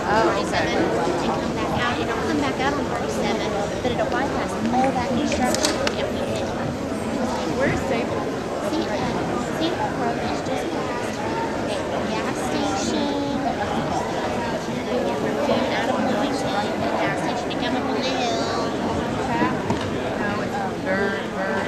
47 and come back out. It'll come back out on 37, but it'll bypass all that construction and we hit. Where's Sable? Sable Road is just past a gas station. We're going out of Bloomington, the gas station to come up on the hill. No, it's Bird.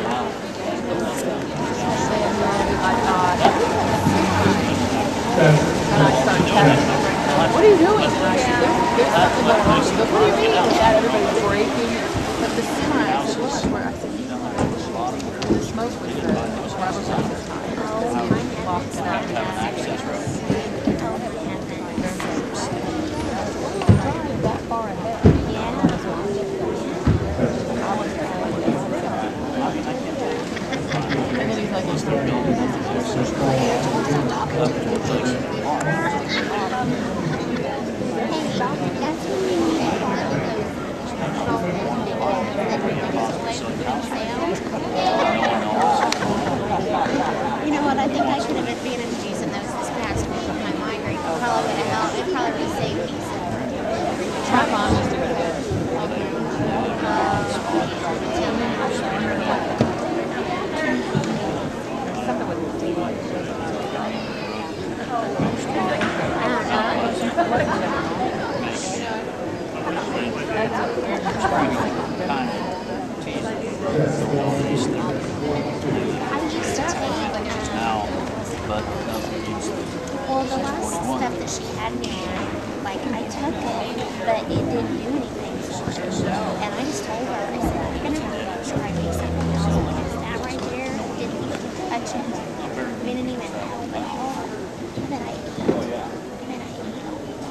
What are you doing? There's something going on. She goes, what do you mean? That everybody's breaking. But the semi, I said, this is where I said, the smoke was the rubber shop this time. He locked it up. That far ahead. And then he's like, you know what? I think I should have advantaged using those this past week with my migraine. It probably would have helped. It probably would have saved me some. Trapon used to be good. Something with the daylight. I used to take well, the last stuff that she had me on, like I took it, but it didn't do anything for me. And I just told her, I said, you're gonna have to try me something else because that right there didn't even touch it. I didn't even help at all. And then I ate. And then I ate.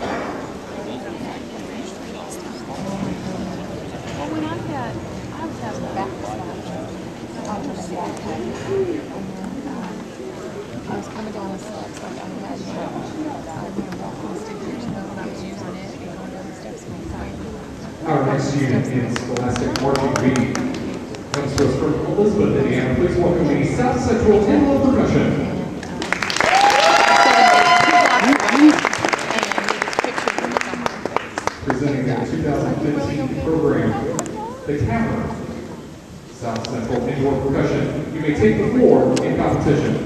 Well, when I was having a back I was coming down the steps like I had walking stickers, when I was using it and going down the steps and Our next unit in Scholastic Marching Bee comes to us from Elizabeth, Indiana. Please welcome the South Central Antelope Percussion. Presenting their 2015 program, The Cavern. South Central Indoor Percussion. You may take the floor in competition.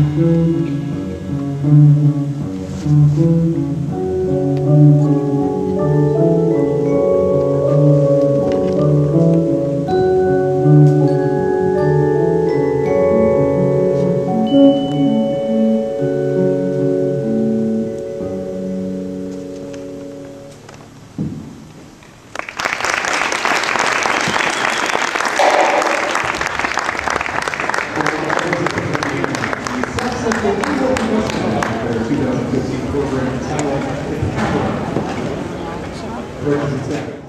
Their 2015 program titled The Capital.